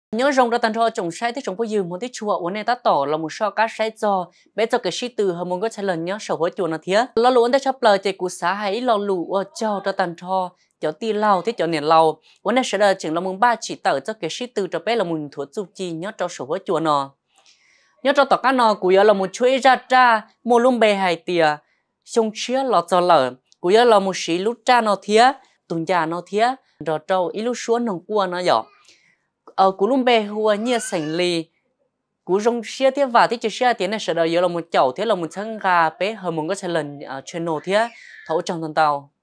nhớ rong ra tan cho trồng sai thì trồng có dư một tí chùa uốn này ta tỏ là một so cá sai cho bé cho cái sĩ từ hơn một cái lần nhớ sầu hối chùa nó thiệt lo lụa ta chấp lời chạy cụ xã hay lo lụa cho ra tan cho ti lau thế cho nền lau uốn này sẽ là chừng là mùng ba chỉ tờ cho cái sĩ từ cho bé là mùng thuốc chu chi nhớ cho sầu hối chùa nó nhớ cho tỏ cá nó cụ giờ là một chuỗi ra một lông bè hay tìa sông chia lọt cho lở cụ giờ là một sĩ lút ra nó thiệt tuần già nó thiệt rồi trâu ít lúc xuống nông cua nó dọ cú lùm bè hùa nhia sành lì cú rong xia thế và thế chỉ xia tiếng này sẽ đợi là một chậu thế là một thân gà bé hơn một cái lần channel thế thấu trong tuần tàu